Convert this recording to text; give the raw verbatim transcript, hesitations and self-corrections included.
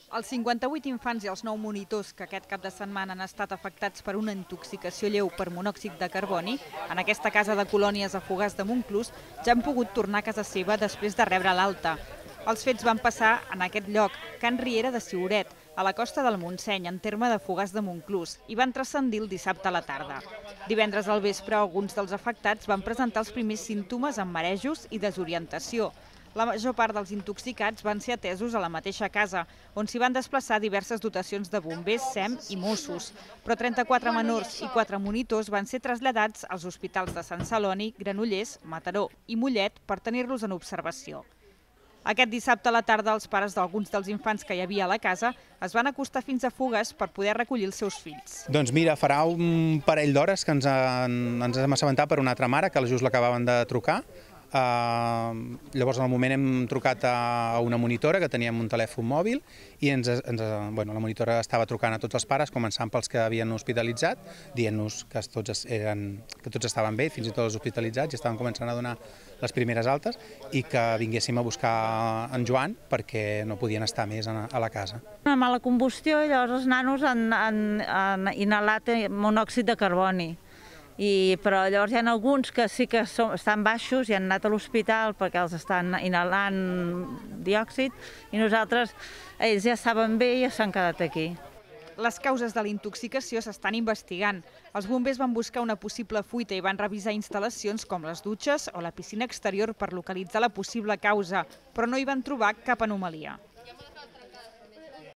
Els cinquanta-vuit infants i els nou monitors que aquest cap de setmana han estat afectats per una intoxicació lleu per monòxid de carboni en aquesta casa de colònies a Fogars de Montclús ja han pogut tornar a casa seva després de rebre l'alta. Els fets van passar en aquest lloc, Can Riera de Ciuret, a la costa del Montseny, en terme de Fogars de Montclús, i van transcendir el dissabte a la tarda. Divendres al vespre, alguns dels afectats van presentar els primers símptomes amb marejos i desorientació. La major part dels intoxicats van ser atesos a la mateixa casa, on s'hi van desplaçar diverses dotacions de bombers, S E M i Mossos. Però trenta-quatre menors i quatre monitors van ser traslladats als hospitals de Sant Celoni, Granollers, Mataró i Mollet per tenir-los en observació. Aquest dissabte a la tarda, els pares d'alguns dels infants que hi havia a la casa es van acostar fins a Fogars per poder recollir els seus fills. Doncs mira, farà un parell d'hores que ens, en, ens hem assabentat per una altra mare, que just l'acabaven de trucar. Uh, llavors en el moment hem trucat a una monitora que teníem un telèfon mòbil i ens, ens, bueno, la monitora estava trucant a tots els pares, començant pels que havien hospitalitzat, dient-nos que tots, eren, que tots estaven bé, fins i tot els hospitalitzats, i estaven començant a donar les primeres altes i que vinguéssim a buscar en Joan perquè no podien estar més a, a la casa. Una mala combustió i llavors els nanos han, han, han inhalat monòxid de carboni. I, però llavors hi ha alguns que sí que som, estan baixos i han anat a l'hospital perquè els estan inhalant diòxid i nosaltres, ells ja estaven bé i ja s'han quedat aquí. Les causes de la intoxicació s'estan investigant. Els bombers van buscar una possible fuita i van revisar instal·lacions com les dutxes o la piscina exterior per localitzar la possible causa, però no hi van trobar cap anomalia.